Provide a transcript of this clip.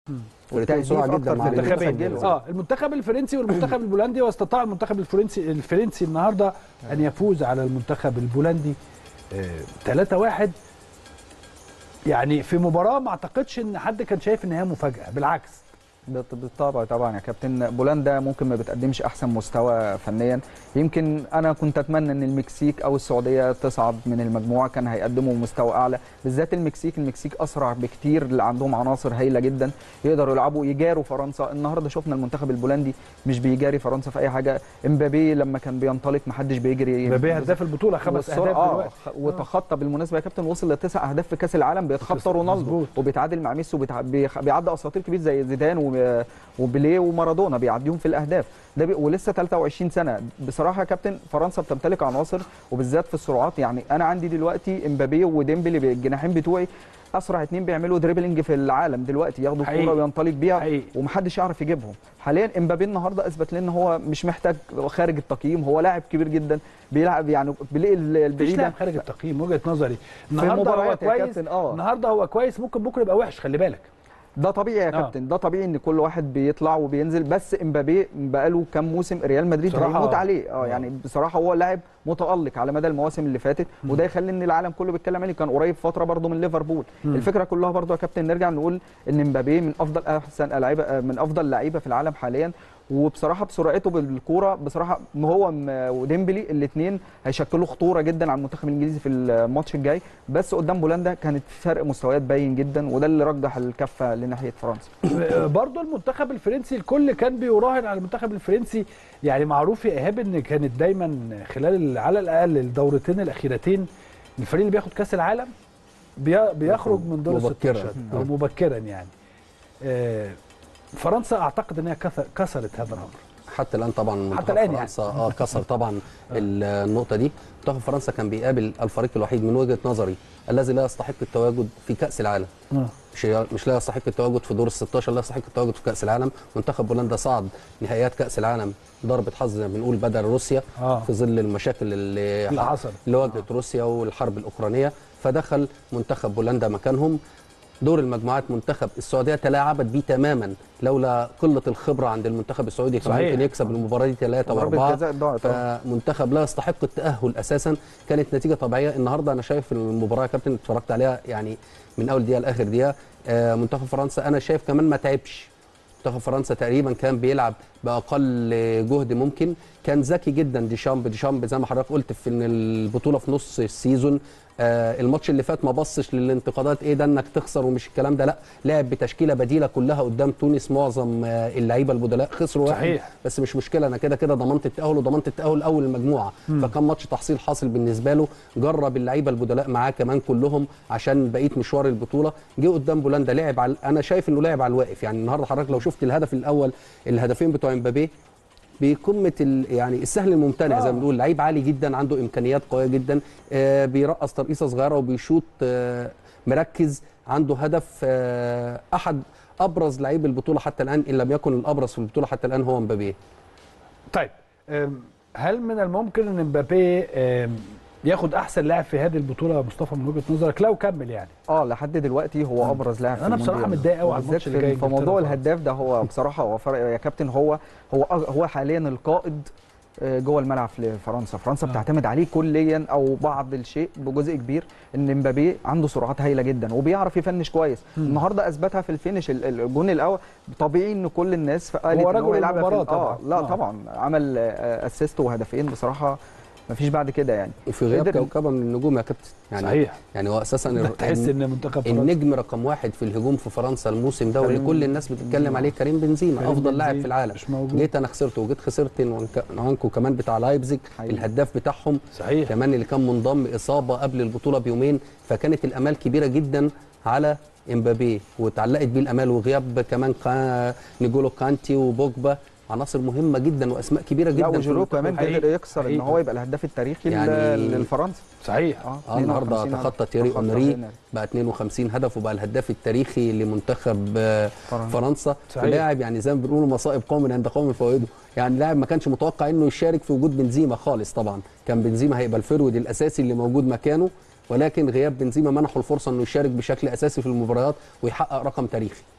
فرقتين سرعه جدا مع المنتخبين. المنتخب الفرنسي والمنتخب البولندي، واستطاع المنتخب الفرنسي النهارده ان يفوز على المنتخب البولندي 3-1. يعني في مباراه ما اعتقدش ان حد كان شايف ان هي مفاجاه، بالعكس. بالطبع طبعا يا كابتن. بولندا ممكن ما بتقدمش احسن مستوى فنيا، يمكن انا كنت اتمنى ان المكسيك او السعوديه تصعد من المجموعه، كان هيقدموا مستوى اعلى، بالذات المكسيك اسرع بكتير، اللي عندهم عناصر هايله جدا يقدروا يلعبوا يجاروا فرنسا. النهارده شفنا المنتخب البولندي مش بيجاري فرنسا في اي حاجه. امبابي لما كان بينطلق ما حدش بيجري. امبابي هداف البطوله 5 اهداف دلوقتي. وتخطى بالمناسبه يا كابتن، وصل ل9 اهداف في كاس العالم، بيتخطى رونالدو وبيتعادل مع ميسي وبيعدي اساطير كبير زي زيدان وبيليه ومارادونا، بيعديهم في الاهداف ده ولسه 23 سنه. بصراحه يا كابتن فرنسا بتمتلك عناصر وبالذات في السرعات. يعني انا عندي دلوقتي امبابي وديمبلي بالجناحين بتوعي، اسرع اتنين بيعملوا دريبلينج في العالم دلوقتي، ياخدوا الكوره وينطلق بيها ومحدش يعرف يجيبهم. حاليا امبابي النهارده اثبت لنا ان هو مش محتاج خارج التقييم، هو لاعب كبير جدا بيلعب، يعني بيلاقي البعيده خارج التقييم. وجهه نظري النهارده هو كويس، النهارده هو كويس، ممكن بكره يبقى وحش، خلي بالك. ده طبيعي يا كابتن، ده طبيعي ان كل واحد بيطلع وبينزل، بس امبابي بقاله كام موسم ريال مدريد هيموت عليه. يعني بصراحه هو لاعب متالق على مدى المواسم اللي فاتت، وده يخلي ان العالم كله بيتكلم عليه. كان قريب فتره برده من ليفربول. الفكره كلها برده يا كابتن نرجع نقول ان امبابي من افضل لعيبه في العالم حاليا، وبصراحه بسرعته بالكوره بصراحه هو وديمبلي الاثنين هيشكلوا خطوره جدا على المنتخب الانجليزي في الماتش الجاي. بس قدام بولندا كانت فرق مستويات باين جدا، وده اللي رجح الكفه لناحيه فرنسا. برضه المنتخب الفرنسي الكل كان بيراهن على المنتخب الفرنسي. يعني معروف يا ايهاب ان كانت دايما خلال على الاقل الدورتين الاخيرتين الفريق اللي بياخد كاس العالم بيخرج من دور 16 او مبكرا. يعني فرنسا اعتقد ان هي كسرت هذا الامر حتى الان. طبعا منتخب فرنسا يعني. كسر طبعا النقطه دي. منتخب فرنسا كان بيقابل الفريق الوحيد من وجهه نظري الذي لا يستحق التواجد في كاس العالم. مش لا يستحق التواجد في دور ال16، لا يستحق التواجد في كاس العالم. منتخب بولندا صعد نهائيات كاس العالم ضربه حظ زي ما بنقول بدل روسيا في ظل المشاكل اللي واجهت روسيا والحرب الاوكرانيه، فدخل منتخب بولندا مكانهم. دور المجموعات منتخب السعوديه تلاعبت بيه تماما، لولا قله الخبره عند المنتخب السعودي كان ممكن يكسب المباراه دي 3 و4. فمنتخب لا يستحق التاهل اساسا. كانت نتيجه طبيعيه. النهارده انا شايف المباراه يا كابتن اتفرجت عليها يعني من اول دقيقه لاخر دقيقه. منتخب فرنسا انا شايف كمان ما تعبش. منتخب فرنسا تقريبا كان بيلعب باقل جهد ممكن، كان ذكي جدا. ديشامب زي ما حضرتك قلت في ان البطوله في نص السيزون. الماتش اللي فات ما بصش للانتقادات ايه ده انك تخسر ومش الكلام ده، لا لعب بتشكيله بديله كلها قدام تونس. معظم اللعيبه البدلاء خسروا واحد بس مش مشكله، انا كده ضمنت التاهل وضمنت التاهل اول المجموعه. فكان ماتش تحصيل حاصل بالنسبه له. جرب اللعيبه البدلاء معاه كمان كلهم عشان بقيه مشوار البطوله. جه قدام بولندا لعب انا شايف انه لعب على الواقف. يعني النهارده حضرتك لو شفت الهدف الاول، الهدفين بتوع امبابي بقمه يعني السهل الممتنع زي ما بنقول. لعيب عالي جدا، عنده امكانيات قويه جدا، بيرقص ترقيصه صغيره وبيشوط مركز. عنده هدف. احد ابرز لعيب البطوله حتى الان، ان لم يكن الابرز في البطوله حتى الان، هو مبابي. طيب هل من الممكن ان مبابي ياخد احسن لاعب في هذه البطوله يا مصطفى من وجهه نظرك لو كمل؟ يعني لحد دلوقتي هو ابرز لاعب. انا بصراحه متضايق قوي على الماتش اللي جاي في موضوع الهداف ده. هو بصراحه هو فرق يا كابتن. هو حاليا القائد جوه الملعب لفرنسا. فرنسا بتعتمد عليه كليا او بعض الشيء بجزء كبير. ان مبابي عنده سرعات هايله جدا وبيعرف يفنش كويس. النهارده اثبتها في الفينش. الجون الاول طبيعي ان كل الناس قالت ان هو يلعبها طبعا. لا طبعا عمل اسيست وهدفين بصراحه مفيش بعد كده يعني. وفي غياب كوكبه من النجوم يا كابتن. يعني صحيح. يعني هو اساسا تحس ان منتخب فرنسا النجم رقم 1 في الهجوم في فرنسا الموسم ده واللي كل الناس بتتكلم عليه كريم بنزيما، افضل لاعب في العالم. جيت انا خسرته وجيت خسرت نوانكو كمان بتاع لايبزيج الهداف بتاعهم. صحيح. كمان اللي كان منضم اصابه قبل البطوله بيومين، فكانت الامال كبيره جدا على امبابي واتعلقت بيه الامال. وغياب كمان نيجولو كانتي وبوجبا، عناصر مهمه جدا واسماء كبيره جدا. لا وجيرو كمان قدر يكسر ان هو يبقى الهداف التاريخي يعني للفرنسا. صحيح. النهارده تخطى تيري اونري بقى 52 هدف وبقى الهداف التاريخي لمنتخب فرنسا. ولاعب يعني زي ما بنقولوا مصائب قوم عند قوم فوائده. يعني لاعب ما كانش متوقع انه يشارك في وجود بنزيما خالص. طبعا كان بنزيما هيبقى الفرود الاساسي اللي موجود مكانه، ولكن غياب بنزيما منحه الفرصه انه يشارك بشكل اساسي في المباريات ويحقق رقم تاريخي.